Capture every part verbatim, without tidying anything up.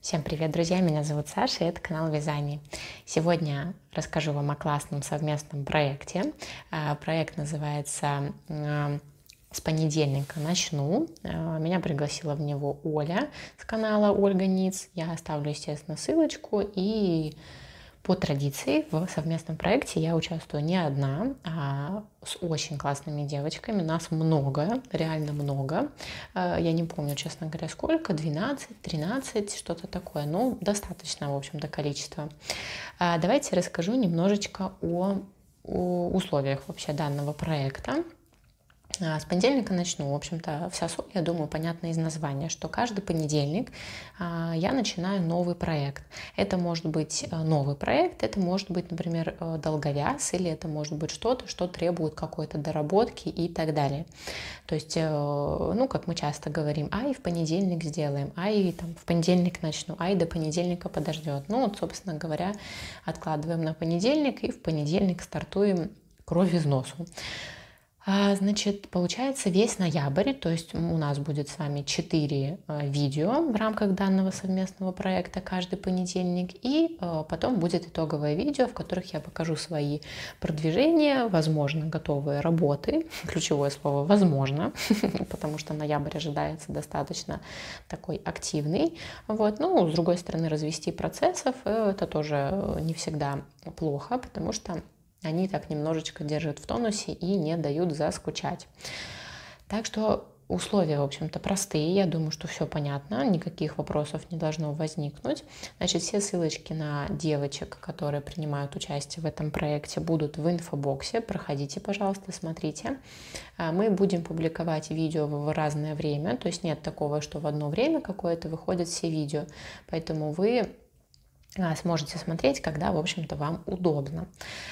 Всем привет, друзья! Меня зовут Саша, и это канал Вязание. Сегодня расскажу вам о классном совместном проекте. Проект называется «С понедельника начну». Меня пригласила в него Оля с канала Ольга Ниц. Я оставлю, естественно, ссылочку. И по традиции в совместном проекте я участвую не одна, а с очень классными девочками. Нас много, реально много. Я не помню, честно говоря, сколько, двенадцать, тринадцать, что-то такое. Ну, достаточно, в общем-то, количество. Давайте расскажу немножечко о, о условиях вообще данного проекта. С понедельника начну. В общем-то, вся суть, я думаю, понятна из названия, что каждый понедельник я начинаю новый проект. Это может быть новый проект, это может быть, например, долговяз, или это может быть что-то, что требует какой-то доработки и так далее. То есть, ну, как мы часто говорим, ай, в понедельник сделаем, ай, там, в понедельник начну, ай, до понедельника подождет. Ну, вот, собственно говоря, откладываем на понедельник и в понедельник стартуем кровь из носу. Значит, получается весь ноябрь, то есть у нас будет с вами четыре видео в рамках данного совместного проекта каждый понедельник, и потом будет итоговое видео, в которых я покажу свои продвижения, возможно, готовые работы, ключевое слово «возможно», потому что ноябрь ожидается достаточно такой активный. Вот. Ну, с другой стороны, развести процессов это тоже не всегда плохо, потому что они так немножечко держат в тонусе и не дают заскучать. Так что условия, в общем-то, простые. Я думаю, что все понятно, никаких вопросов не должно возникнуть. Значит, все ссылочки на девочек, которые принимают участие в этом проекте, будут в инфобоксе. Проходите, пожалуйста, смотрите. Мы будем публиковать видео в разное время, то есть нет такого, что в одно время какое-то выходят все видео. Поэтому вы сможете смотреть, когда, в общем-то, вам удобно.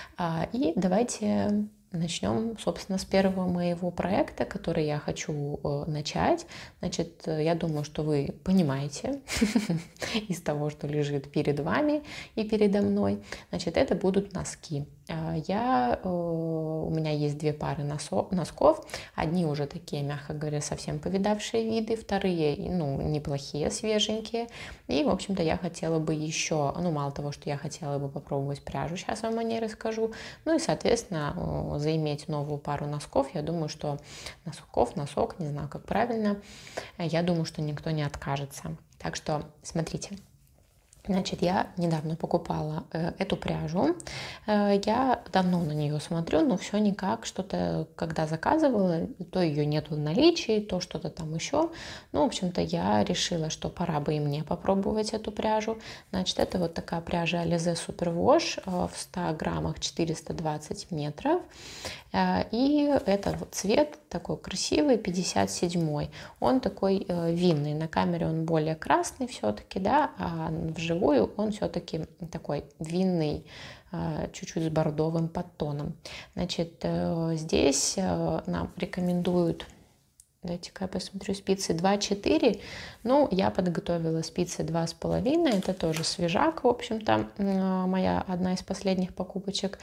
И давайте начнем, собственно, с первого моего проекта, который я хочу начать. Значит, я думаю, что вы понимаете из того, что лежит перед вами и передо мной. Значит, это будут носки. Я, у меня есть две пары носков. Одни уже такие, мягко говоря, совсем повидавшие виды, вторые, ну, неплохие, свеженькие. И, в общем-то, я хотела бы еще, ну, мало того, что я хотела бы попробовать пряжу, сейчас вам о ней расскажу. Ну и, соответственно, заиметь новую пару носков. Я думаю, что носков, носок, не знаю, как правильно, я думаю, что никто не откажется. Так что, смотрите. Значит, я недавно покупала э, эту пряжу, э, я давно на нее смотрю, но все никак, что-то, когда заказывала, то ее нету в наличии, то что-то там еще. Ну, в общем-то, я решила, что пора бы и мне попробовать эту пряжу. Значит, это вот такая пряжа Alize Superwash э, в ста граммах четыреста двадцать метров. Э, и это вот цвет такой красивый, пятьдесят седьмой. Он такой э, винный, на камере он более красный все-таки, да, а в он все-таки такой винный, чуть-чуть с бордовым подтоном. Значит, здесь нам рекомендуют, дайте-ка я посмотрю, спицы два четыре. Ну, я подготовила спицы два с половиной. Это тоже свежак, в общем-то, моя одна из последних покупочек.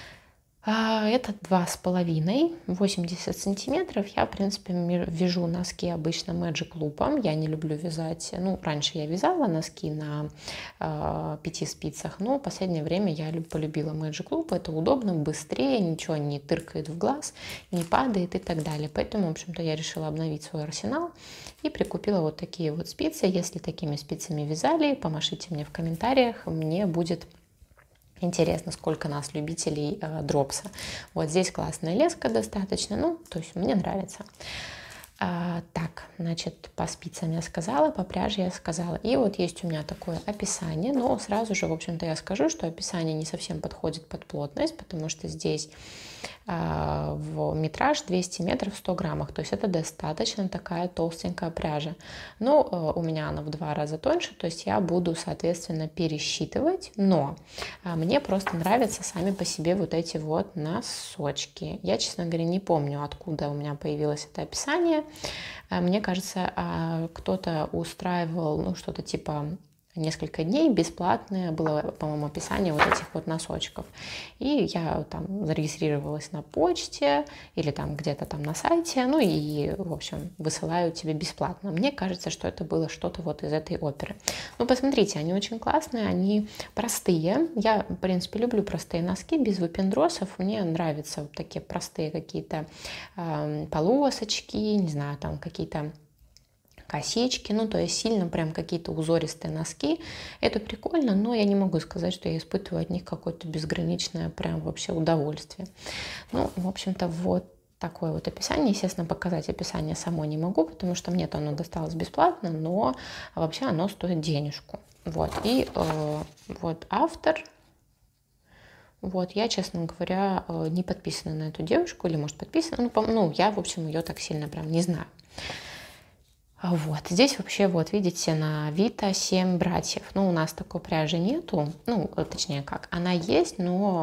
Это два с половиной, восемьдесят сантиметров. Я, в принципе, вяжу носки обычно Magic Loop. Я не люблю вязать. Ну, раньше я вязала носки на э, пяти спицах, но в последнее время я полюбила Magic Loop. Это удобно, быстрее, ничего не тыркает в глаз, не падает и так далее. Поэтому, в общем-то, я решила обновить свой арсенал и прикупила вот такие вот спицы. Если такими спицами вязали, помашите мне в комментариях, мне будет интересно, сколько нас, любителей э, дропса. Вот здесь классная леска достаточно, ну, то есть мне нравится. А, так, значит, по спицам я сказала, по пряже я сказала. И вот есть у меня такое описание, но сразу же, в общем-то, я скажу, что описание не совсем подходит под плотность, потому что здесь а, в метраж двести метров в ста граммах, то есть это достаточно такая толстенькая пряжа. Но а, у меня она в два раза тоньше, то есть я буду, соответственно, пересчитывать, но а, мне просто нравятся сами по себе вот эти вот носочки. Я, честно говоря, не помню, откуда у меня появилось это описание. Мне кажется, кто-то устраивал, ну, что-то типа несколько дней бесплатное было, по-моему, описание вот этих вот носочков. И я там зарегистрировалась на почте или там где-то там на сайте, ну и, в общем, высылают тебе бесплатно. Мне кажется, что это было что-то вот из этой оперы. Ну, посмотрите, они очень классные, они простые. Я, в принципе, люблю простые носки без выпендросов. Мне нравятся вот такие простые какие-то э, полосочки, не знаю, там какие-то косички, ну, то есть сильно прям какие-то узористые носки. Это прикольно, но я не могу сказать, что я испытываю от них какое-то безграничное прям вообще удовольствие. Ну, в общем-то, вот такое вот описание. Естественно, показать описание само не могу, потому что мне-то оно досталось бесплатно, но вообще оно стоит денежку. Вот, и э, вот автор. Вот, я, честно говоря, не подписана на эту девушку, или, может, подписана, ну, по, ну я, в общем, ее так сильно прям не знаю. Вот, здесь вообще, вот, видите, на Авито семь братьев. Ну, у нас такой пряжи нету, ну, точнее как, она есть,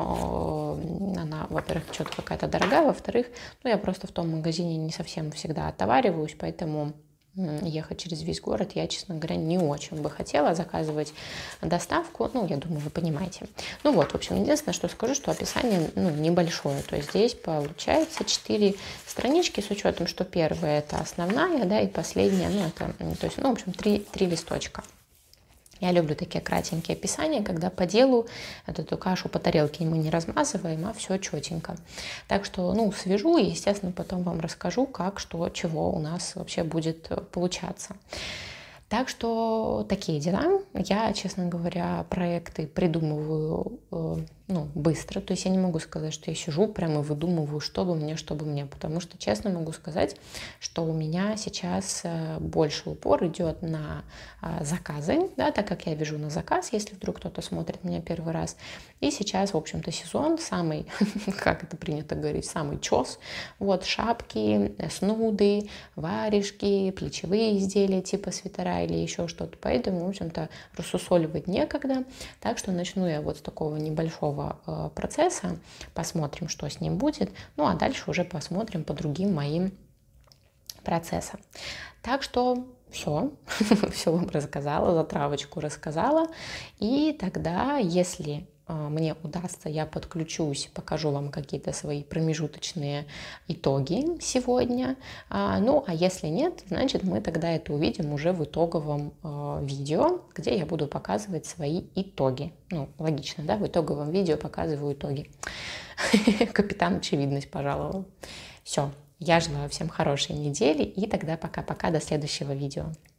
но она, во-первых, что-то какая-то дорогая, во-вторых, ну, я просто в том магазине не совсем всегда отовариваюсь, поэтому ехать через весь город я, честно говоря, не очень бы хотела заказывать доставку. Ну, я думаю, вы понимаете. Ну вот, в общем, единственное, что скажу, что описание, ну, небольшое. То есть здесь получается четыре странички с учетом, что первая это основная, да, и последняя, ну, это, то есть, ну, в общем, три, три листочка. Я люблю такие кратенькие описания, когда по делу эту кашу по тарелке мы не размазываем, а все четенько. Так что, ну, свяжу и, естественно, потом вам расскажу, как, что, чего у нас вообще будет получаться. Так что такие дела. Я, честно говоря, проекты придумываю ну, быстро. То есть я не могу сказать, что я сижу прямо и выдумываю, что бы мне, что бы мне. Потому что, честно могу сказать, что у меня сейчас больше упор идет на заказы, да, так как я вяжу на заказ, если вдруг кто-то смотрит меня первый раз. И сейчас, в общем-то, сезон самый, как это принято говорить, самый чес. Вот шапки, снуды, варежки, плечевые изделия типа свитера или еще что-то. Поэтому, в общем-то, рассусоливать некогда. Так что начну я вот с такого небольшого процесса. Посмотрим, что с ним будет. Ну, а дальше уже посмотрим по другим моим процессам. Так что все, все вам рассказала, затравочку рассказала. И тогда, если мне удастся, я подключусь, покажу вам какие-то свои промежуточные итоги сегодня. Ну, а если нет, значит, мы тогда это увидим уже в итоговом видео, где я буду показывать свои итоги. Ну, логично, да? В итоговом видео показываю итоги. Капитан Очевидность пожаловал. Все, я желаю всем хорошей недели, и тогда пока-пока, до следующего видео.